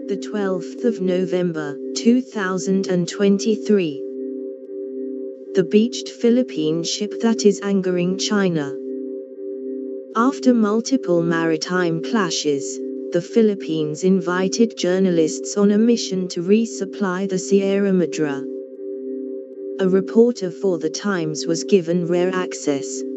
the 12th of November, 2023. The beached Philippine ship that is angering China. After multiple maritime clashes, the Philippines invited journalists on a mission to resupply the Sierra Madre. A reporter for The Times was given rare access,